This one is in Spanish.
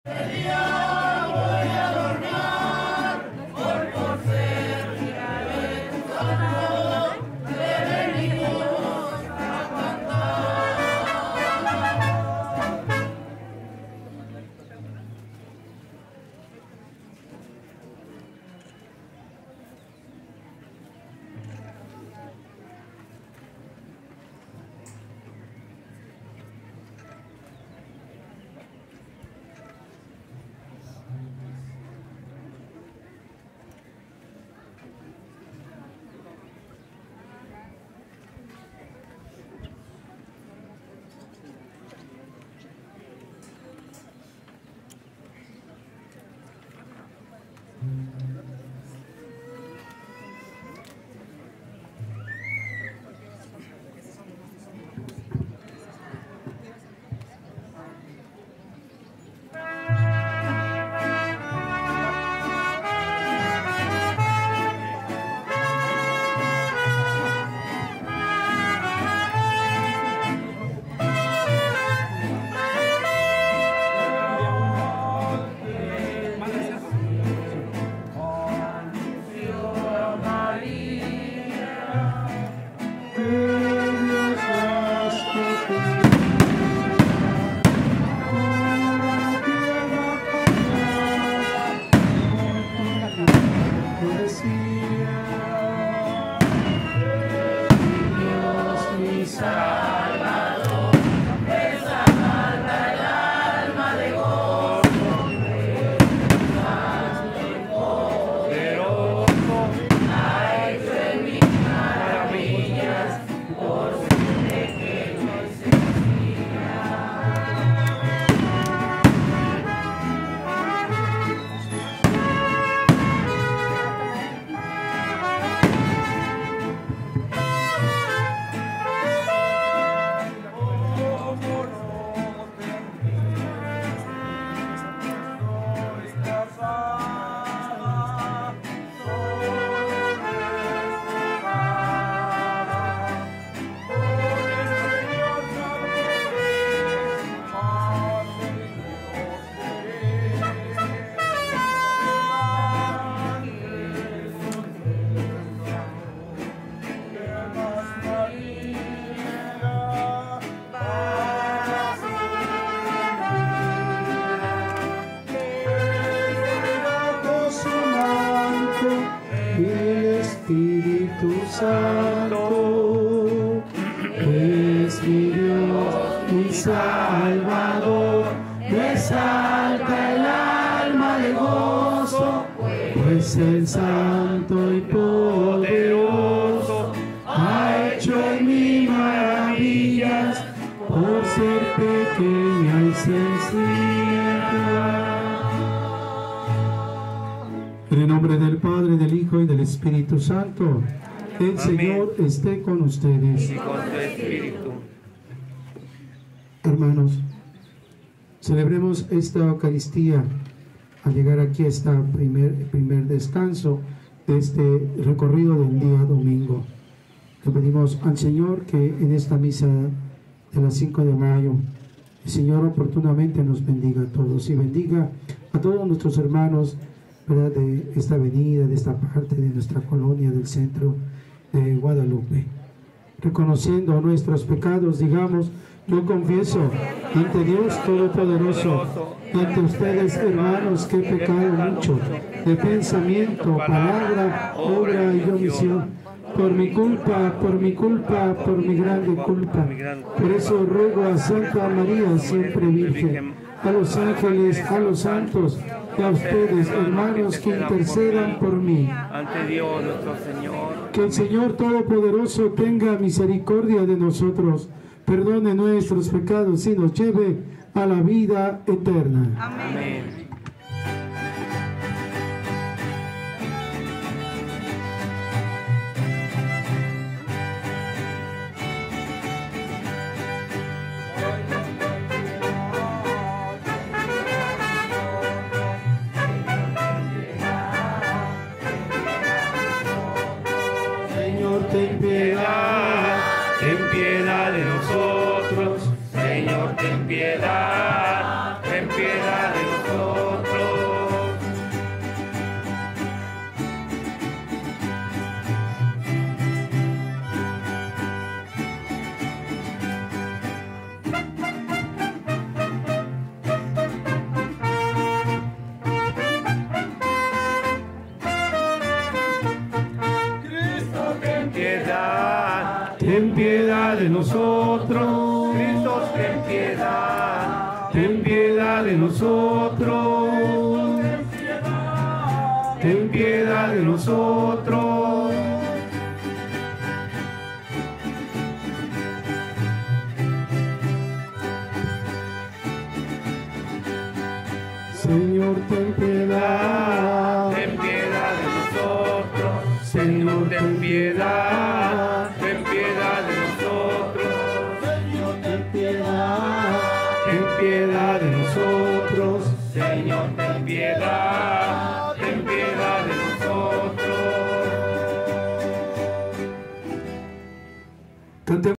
Espíritu Santo, el Señor esté con ustedes. Y con tu espíritu. Hermanos, celebremos esta Eucaristía al llegar aquí a este primer descanso de este recorrido del día domingo. Le pedimos al Señor que en esta misa de las 5 de mayo, el Señor oportunamente nos bendiga a todos y bendiga a todos nuestros hermanos, ¿verdad?, de esta avenida, de esta parte de nuestra colonia del centro de Guadalupe. Reconociendo nuestros pecados, digamos: yo confieso ante Dios Todopoderoso y ante ustedes, hermanos, que he pecado mucho de pensamiento, palabra, obra y omisión, por mi culpa, por mi grande culpa. Por eso ruego a Santa María, siempre Virgen, a los ángeles, a los santos y a ustedes, hermanos, que intercedan por mí. Ante Dios nuestro Señor. Que el Señor Todopoderoso tenga misericordia de nosotros, perdone nuestros pecados y nos lleve a la vida eterna. Amén. Ten piedad de nosotros, Señor, ten piedad de nosotros. nosotros. Ten piedad de nosotros. Señor, ten piedad. Ten piedad de nosotros. Señor, ten piedad. Ten piedad de nosotros. Señor, ten piedad. Ten piedad de nosotros. Señor, ten piedad. Ten piedad de nosotros. Cantemos.